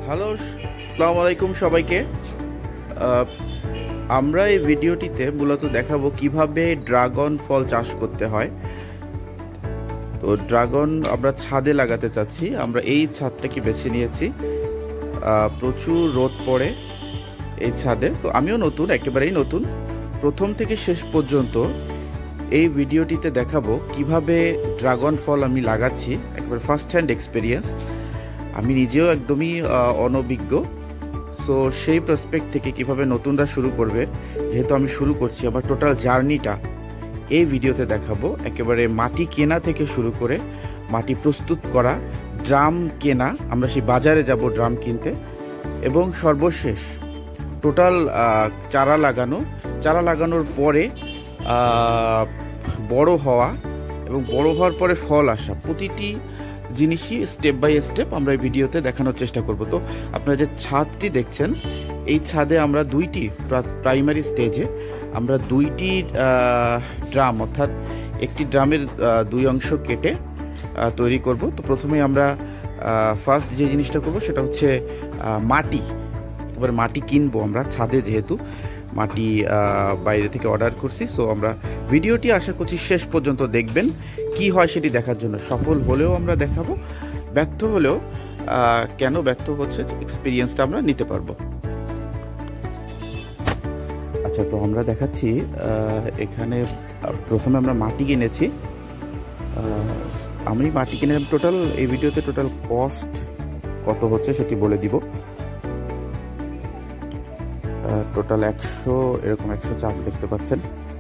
Hello, আসসালামু আলাইকুম সবাইকে। আমরা এই ভিডিওটিতে মূলত দেখাবো কিভাবে ড্রাগন ফল চাষ করতে হয়। তো ড্রাগন আমরা ছাদে লাগাতে চাচ্ছি। আমরা এই ছাদটাকে বেছে নিয়েছি। প্রচুর রোদ পড়ে এই ছাদে। তো আমিও নতুন, একেবারেই নতুন। প্রথম থেকে শেষ পর্যন্ত এই ভিডিওটিতে দেখাবো কিভাবে ড্রাগন ফল আমি লাগাচ্ছি। একেবারে ফার্স্ট হ্যান্ড এক্সপিরিয়েন্স। আমি নিজেও একদমই অনভিজ্ঞ। সো সেই প্রসপেক্ট থেকে কিভাবে নতুনরা শুরু করবে, যেহেতু আমি শুরু করছি, আমার টোটাল জার্নিটা এই ভিডিওতে দেখাবো। একেবারে মাটি কেনা থেকে শুরু করে মাটি প্রস্তুত করা, ড্রাম কেনা, আমরা সেই বাজারে যাব ড্রাম কিনতে, এবং সর্বশেষ টোটাল চারা লাগানোর পরে বড় হওয়া এবং বড় হওয়ার পরে ফল আসা, প্রতিটি জিনিসই স্টেপ বাই স্টেপ আমরা এই ভিডিওতে দেখানোর চেষ্টা করব। তো আপনারা যে ছাদটি দেখছেন, এই ছাদে আমরা দুইটি প্রাইমারি স্টেজে আমরা দুইটি ড্রাম, অর্থাৎ একটি ড্রামের দুই অংশ কেটে তৈরি করব। তো প্রথমে আমরা ফার্স্ট যে জিনিসটা করব সেটা হচ্ছে মাটি। এবার মাটি কিনবো আমরা ছাদে, যেহেতু মাটি বাইরে থেকে অর্ডার করছি। সো আমরা ভিডিওটি আশা করছি শেষ পর্যন্ত দেখবেন, কি হয় সেটি দেখার জন্য। সফল হলেও আমরা দেখাবো, ব্যর্থ হলেও কেন ব্যর্থ হচ্ছে এক্সপিরিয়েন্সটা আমরা নিতে পারবো। আচ্ছা, তো আমরা দেখাচ্ছি এখানে প্রথমে আমরা মাটি কিনেছি। আমি মাটি কিনে টোটাল এই ভিডিওতে টোটাল কস্ট কত হচ্ছে সেটি বলে দিব। টোটাল 100 এরকম 100 চাক দেখতে পাচ্ছেন।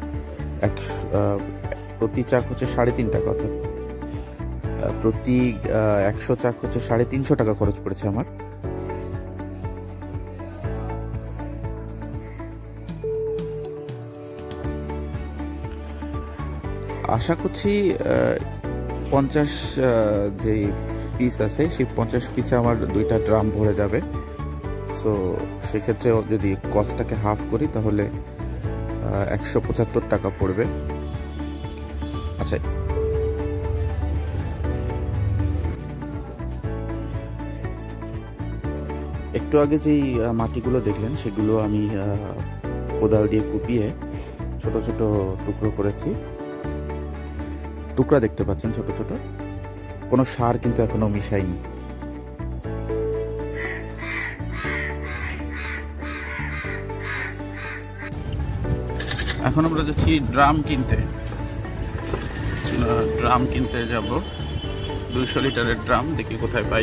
প্রতি চাক হচ্ছে 3.5 টাকা, অর্থাৎ প্রতি 100 চাক হচ্ছে 350 টাকা খরচ পড়েছে আমার। আশা করছি 50 যে পিস আছে সেই 50 পিসে আমার 2টা ড্রাম ভরে যাবে। সো সেক্ষেত্রে যদি কস্টটাকে হাফ করি তাহলে 175 টাকা পড়বে। আচ্ছা, একটু আগে যেই মাটিগুলো দেখলেন সেগুলো আমি কোদাল দিয়ে কুপিয়ে ছোট ছোট টুকরো করেছি। টুকরা দেখতে পাচ্ছেন ছোট ছোট, কোনো সার কিন্তু এখনো মিশাইনি। এখন আমরা যাচ্ছি ড্রাম কিনতে যাব। 200 লিটারের ড্রাম, দেখি কোথায় পাই।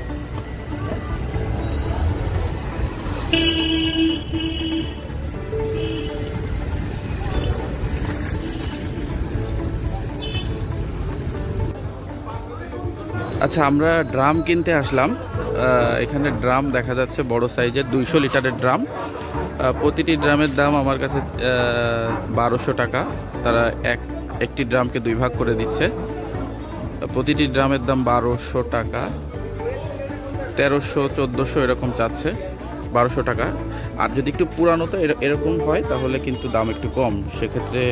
আচ্ছা, আমরা ড্রাম কিনতে আসলাম। এখানে ড্রাম দেখা যাচ্ছে বড় সাইজের 200 লিটারের ড্রাম। প্রতিটি ড্রামের দাম আমার কাছে 1200 টাকা। তারা একটি ড্রামকে 2 ভাগ করে দিচ্ছে। প্রতিটি ড্রামের দাম 1200 টাকা, 1300-1400 এরকম চাচ্ছে, 1200 টাকা। আর যদি একটু পুরানো তো এরকম হয় তাহলে কিন্তু দাম একটু কম। সেক্ষেত্রে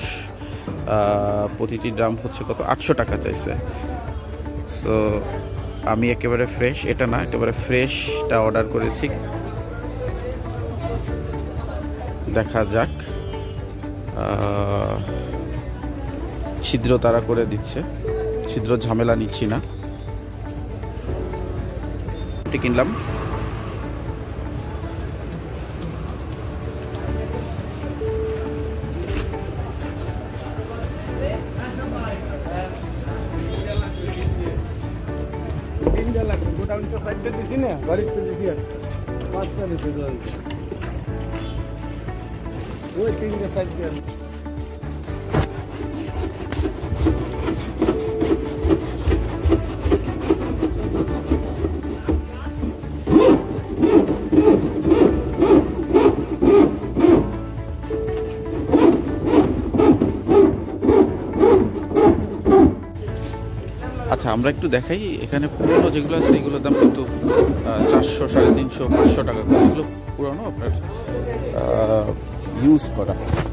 প্রতিটি ড্রাম হচ্ছে কত, 800 টাকা চাইছে। সো আমি একেবারে ফ্রেশ, এটা না, একেবারে ফ্রেশটা অর্ডার করেছি। দেখা যাক। ছিদ্র তারা করে দিচ্ছে, ছিদ্র ঝামেলা নিচ্ছি না। এটি কিনলাম। আচ্ছা, আমরা একটু দেখাই। এখানে পুরনো যেগুলো আছে এগুলোর দাম কিন্তু 400, 350, 500 টাকা করে। এগুলো পুরনো, আপনার ইউজ করা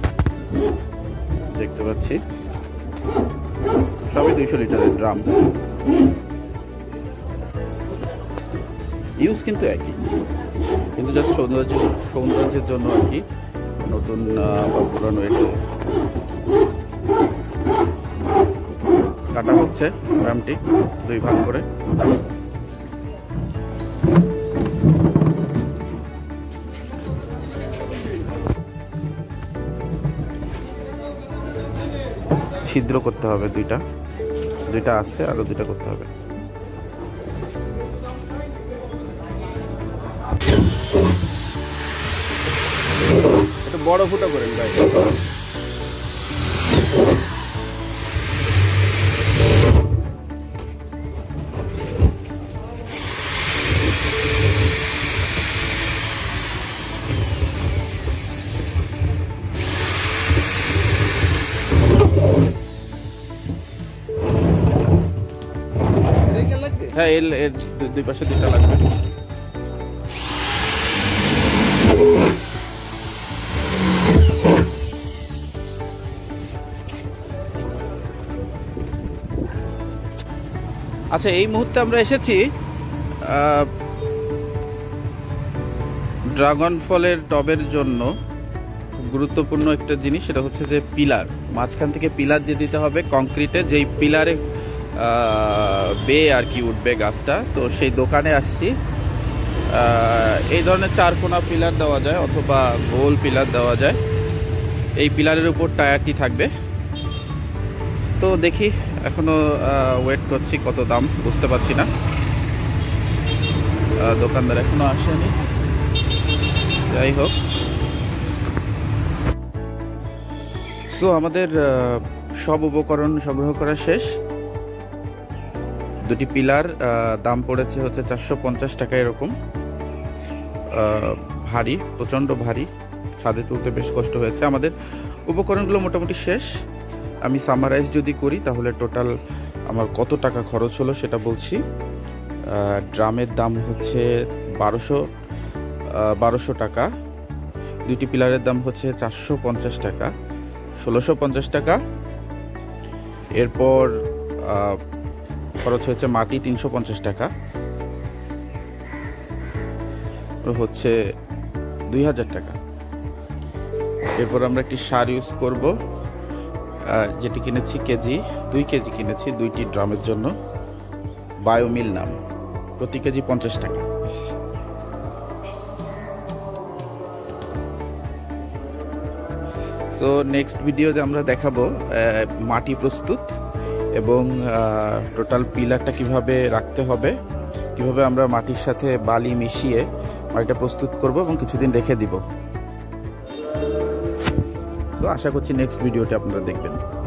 দেখতে পাচ্ছি। সবই 200 লিটারের ড্রাম। ইউজ কিন্তু একই, কিন্তু জাস্ট সৌন্দর্যের জন্য আর কি নতুন বা পুরানো এটা কাটা হচ্ছে র্যামটি 2 ভাগ করে। ছিদ্র করতে হবে দুইটা আছে, আরো 2টা করতে হবে। এটা বড় ফুটা করেন ভাই। হ্যাঁ, এর 2 পাশে 2টা লাগবে। আচ্ছা, এই মুহূর্তে আমরা এসেছি ড্রাগন ফলের টবের জন্য খুব গুরুত্বপূর্ণ একটা জিনিস, সেটা হচ্ছে যে পিলার। মাঝখান থেকে পিলার দিয়ে দিতে হবে কংক্রিটে, যেই পিলারে বে আর কি উঠবে গাছটা। তো সেই দোকানে আসছি। এই ধরনের 4 কোনা পিলার দেওয়া যায় অথবা গোল পিলার দেওয়া যায়। এই পিলারের উপর টায়ারটি থাকবে। তো দেখি, এখনো ওয়েট করছি, কত দাম বুঝতে পারছি না। দোকানদার এখনো আসেনি। যাই হোক, সো আমাদের সব উপকরণ সংগ্রহ করা শেষ। 2টি পিলার দাম পড়েছে হচ্ছে 450 টাকা এরকম। ভারী, প্রচণ্ড ভারী, ছাদে তুলতে বেশ কষ্ট হয়েছে। আমাদের উপকরণগুলো মোটামুটি শেষ। আমি সামারাইজ যদি করি তাহলে টোটাল আমার কত টাকা খরচ হলো সেটা বলছি। ড্রামের দাম হচ্ছে 1200 টাকা। 2টি পিলারের দাম হচ্ছে 450 টাকা, 1650 টাকা। এরপর খরচ হয়েছে মাটি 350 টাকা, হচ্ছে 2000 টাকা। এরপর আমরা একটি সার ইউজ করব, যেটি কিনেছি কেজি, 2 কেজি কিনেছি 2টি ড্রামের জন্য। বায়োমিল নাম, প্রতি কেজি 50 টাকা। সো নেক্সট ভিডিওতে আমরা দেখাবো মাটি প্রস্তুত এবং টোটাল পিলারটা কিভাবে রাখতে হবে, কিভাবে আমরা মাটির সাথে বালি মিশিয়ে মাটিটা প্রস্তুত করব এবং কিছুদিন রেখে দিব। সো আশা করছি নেক্সট ভিডিওটা আপনারা দেখবেন।